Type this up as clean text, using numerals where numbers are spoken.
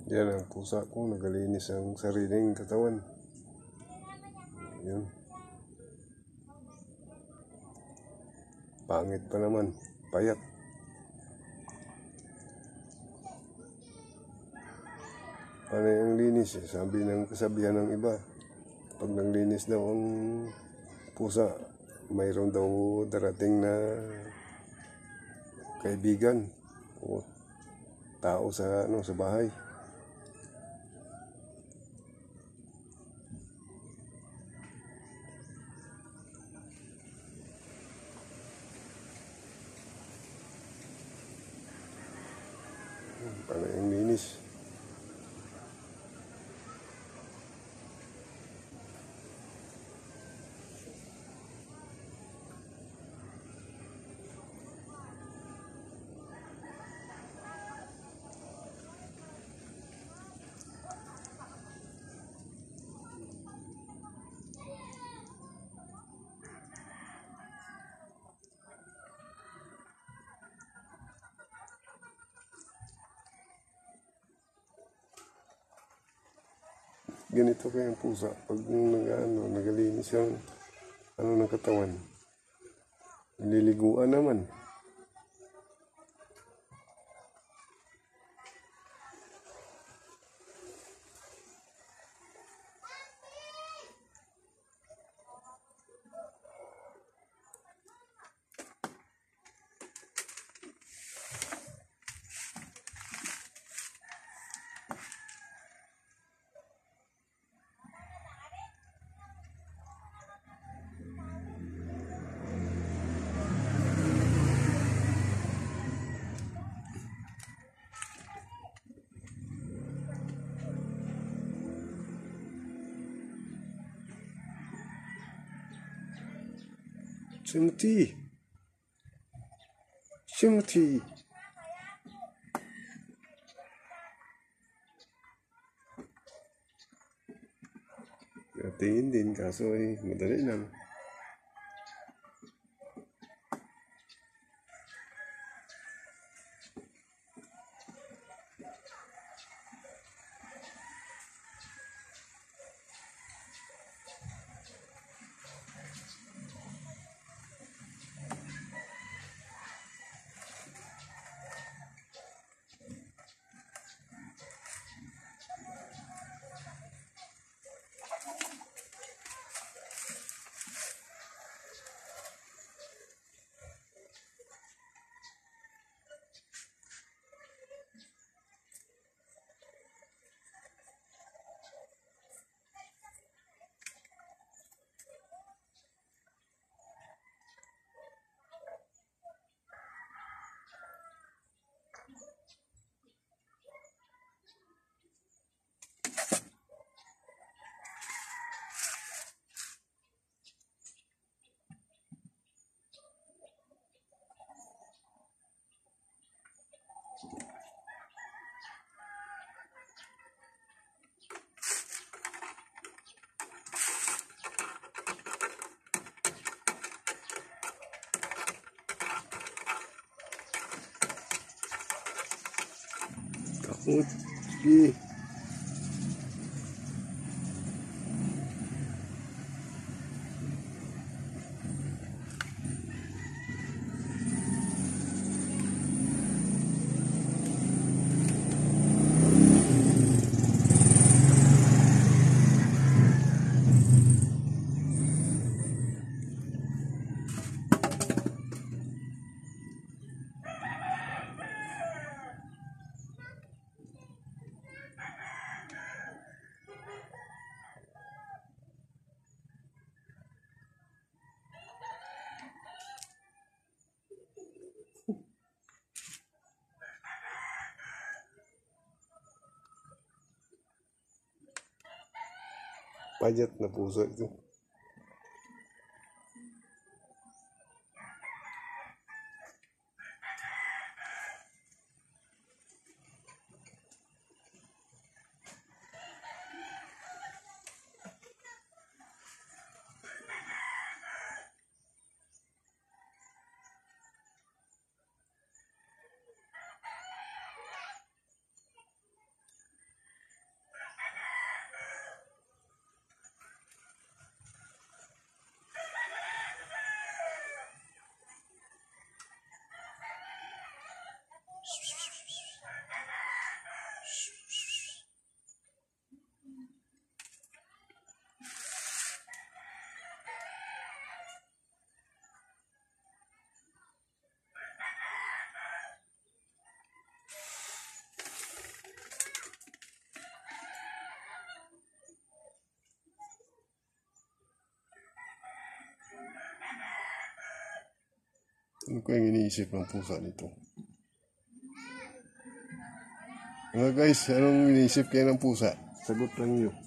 Yan ang pusa ko, nagalinis ang sariling katawan. Yun. Pangit pa naman, payat. Ano yung linis eh? Sabi ng kasabihan ng iba, pag naglinis daw ang pusa, mayroon daw darating na kaibigan o tao sa sa bahay. Ano yung linis? Ganito kayang pusa pag nagalinis yung ng katawan. Nililiguan naman. Timothy. Tingin din kaso ay madali lang. Takot. Sige. Payat na pusa ito. Ano kayang iniisip ng pusa nito? Mga guys, anong iniisip kayo ng pusa? Sagot lang nyo.